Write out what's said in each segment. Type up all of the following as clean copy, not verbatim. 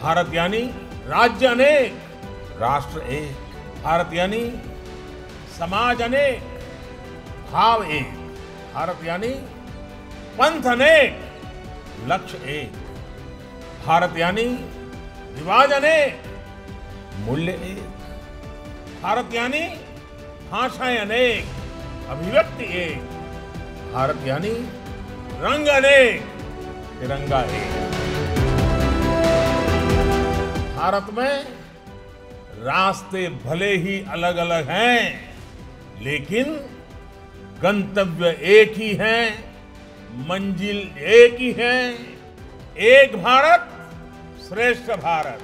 भारत यानी राज्य अनेक, राष्ट्र एक। भारत यानी समाज अनेक, भाव एक। भारत यानी पंथ अनेक, लक्ष्य एक। भारत यानी रिवाज अनेक, मूल्य एक। भारत यानी भाषाएं अनेक, अभिव्यक्ति एक। भारत यानी रंग अनेक, तिरंगा एक। भारत में रास्ते भले ही अलग अलग हैं, लेकिन गंतव्य एक ही है, मंजिल एक ही है। एक भारत, श्रेष्ठ भारत।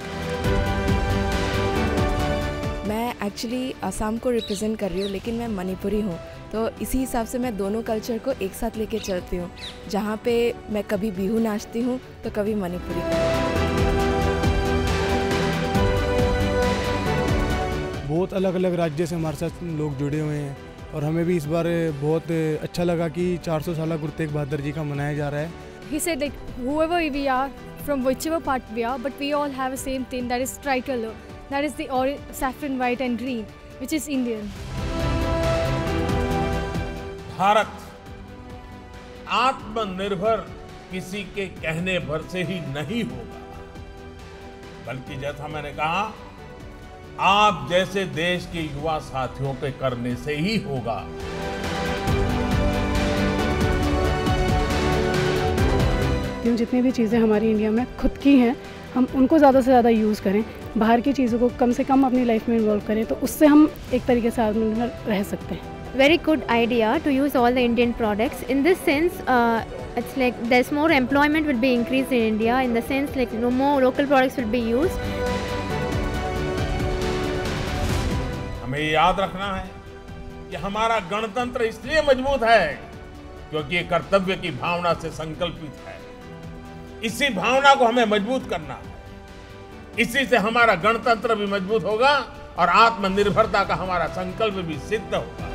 मैं एक्चुअली असम को रिप्रेजेंट कर रही हूँ, लेकिन मैं मणिपुरी हूँ, तो इसी हिसाब से मैं दोनों कल्चर को एक साथ लेके चलती हूँ। जहाँ पे मैं कभी बिहू नाचती हूँ तो कभी मणिपुरी। बहुत अलग अलग राज्य से हमारे साथ लोग जुड़े हुए हैं और हमें भी इस बार बहुत अच्छा लगा कि 400 साल गुरु तेग बहादुर जी का मनाया जा रहा है। He said like whoever we are, from whichever part we are, but we all have a same thing, that is tricolor, that is the saffron, white and green, which is Indian. Bharat आत्मनिर्भर किसी के कहने भर से ही नहीं होगा, बल्कि जैसा मैंने कहा, आप जैसे देश के युवा साथियों के करने से ही होगा। जितनी भी चीज़ें हमारी इंडिया में खुद की हैं, हम उनको ज़्यादा से ज़्यादा यूज़ करें, बाहर की चीज़ों को कम से कम अपनी लाइफ में इन्वॉल्व करें, तो उससे हम एक तरीके से आत्मनिर्भर रह सकते हैं। Very good idea to use all the Indian products. In this sense, it's like there's more employment will be increased in India. In the sense, like more local products will be used. हमें याद रखना है कि हमारा गणतंत्र इसलिए मजबूत है क्योंकि ये कर्तव्य की भावना से संकल्पित है। इसी भावना को हमें मजबूत करना है। इसी से हमारा गणतंत्र भी मजबूत होगा और आत्मनिर्भरता का हमारा संकल्प भी सिद्ध होगा।